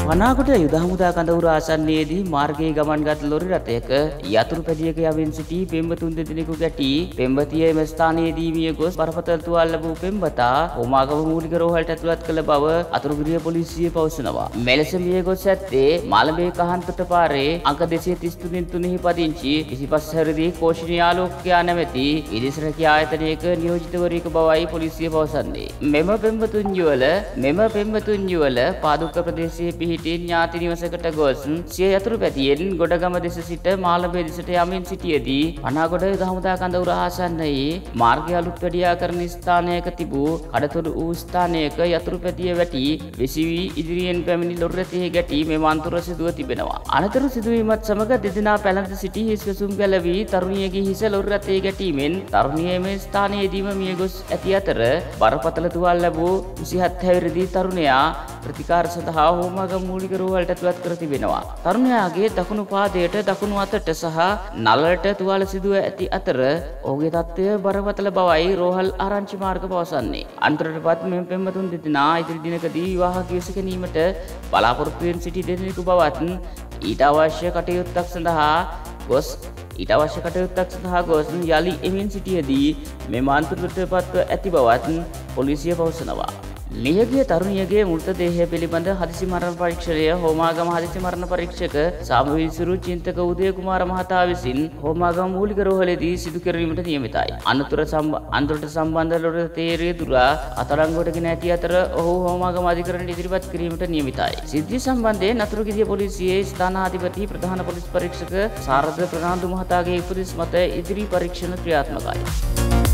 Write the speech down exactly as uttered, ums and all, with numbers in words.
පනාකොට යුද හමුදා කඳවුර ආසන්නයේදී මාර්ගයේ ගමන්ගත් ලොරි රථයක යතුරු පැදියක යමින් සිටි පෙම්වතුන් දෙදෙනෙකු ගැටි පෙම්වතිය එම ස්ථානයේදී මිය ගොස් බරපතල තුවාල ලැබූ පෙම්වතා හෝමාගම මූලික රෝහලට ඇතුළත් කළ බව අතුරුගිරිය පොලිසිය පවසනවා. මෙලෙස මිය ගොස් ඇත්තේ මාළඹේ කහන්තොට පාරේ අංක දෙසිය තිස් තුනෙන් තුනෙහි පදිංචි විසිපස් හැවිරිදි කෝෂිනී ආලෝකයා නැමැති විදේශ රැකියා ආයතනයක නියෝජිතවරයෙකු බවයි පොලිසිය පවසන්නේ. මෙම පෙම්වතුන් යුවල මෙම පෙම්වතුන් යුවල පාදුක්ක ප්‍රදේශයේ පිහිටි ඥාති නිවසකට ගොස් සිය යතුරු පැතියෙන් ගොඩගම දෙස සිට මාළඹේ දෙසට යමින් සිටියේදී පනාගොඩ යුද හමුදා කඳවුර ආසන්නයේ මාර්ගය අලුත් වැඩියා කරන ස්ථානයක තිබූ කඩතොඩු වූ ස්ථානයක යතුරු පැතිය වැටි විසිවී ඉදිරියෙන් පැමිණි ලොරි රථයේ ගැටි මෙම අන්තර සිදුව තිබෙනවා. අනතුරු සිදුවීමත් සමග දෙදෙනා පැලඳ සිටි හිස් වැසුම් ගැලවී තරුණියගේ හිස ලොරි රථයේ ගැටීමෙන් තරුණිය මේ ස්ථානයේදීම මිය ගොස් ඇති අතර බරපතල තුවාල ලැබූ විසිහත් හැවිරිදි තරුණයා ප්‍රතිකාර සඳහා හෝමාගම මූලික රෝහලට ඇතුළත් කර තිබෙනවා. තරුණයාගේ දකුණු පාදයට දකුණු අතට සහ නළලට තුවාල සිදුව ඇති අතර ඔහුගේ තත්ත්වය බරපතල බවයි රෝහල් ආරංචි මාර්ග පවසන්නේ. අන්තරටපත් මෙම පෙම්වතුන් දෙදෙනා ඉදිරි දිනකදී විවාහ කිවිස ගැනීමට බලාපොරොත්තු වෙන සිටි දෙදෙනෙකු බවත් ඊට අවශ්‍ය කටයුත්තක් සඳහා ගොස් ඊට අවශ්‍ය කටයුත්තක් සඳහා ගොස් යලි එමින් සිටියේදී මෙම අන්තරටපත්ව ඇති බවත් පොලිසිය පවසනවා. මියගිය තරුණියගේ මෘතදේහය පිළිබඳ හදිසි මරණ පරීක්ෂණය හෝමාගම හදිසි මරණ පරීක්ෂක සාමවිසිරු චින්තක උදය කුමාර මහතා විසින් හෝමාගම මූලික රෝහලේදී සිදු කිරීමට නියමිතයි. අනතුර අන්තරට සම්බන්ධ ලොරි තේරේ දුරා අතරංගුවටගෙන ඇති අතර ඔහු හෝමාගම අධිකරණයට ඉදිරිපත් කිරීමට නියමිතයි. සිද්ධිය සම්බන්ධයෙන් අතුරුගිරිය පොලිසියේ ස්ථානාධිපති ප්‍රධාන පොලිස් පරීක්ෂක සාරද ප්‍රනාන්දු මහතාගේ උපදෙස් මත ඉදිරි පරීක්ෂණ ක්‍රියාත්මකයි.